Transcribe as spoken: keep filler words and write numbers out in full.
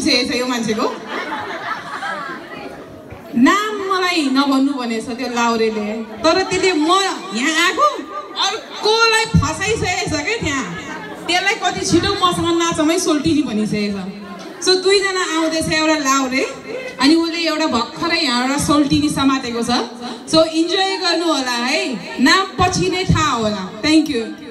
भनिसकेको छ यो मान्छेको नाम मलाई नभन्नु भनेछ त्यो लाउरेले तर त्यसले म यहाँ आएको अर्कोलाई फसाइसकेछ क्या त्यहाँ त्यसलाई कति छिटो मसँग नाचमै सोल्टिनी भनिसकेछ सो दुईजना आउँदैछ एउटा लाउरे अनि उसले एउटा भर्खरै यहाँबाट सोल्टिनी समातेको छ सो इन्जोय गर्नु होला है नाम पछि नै थाहा होला थ्याङ्क यू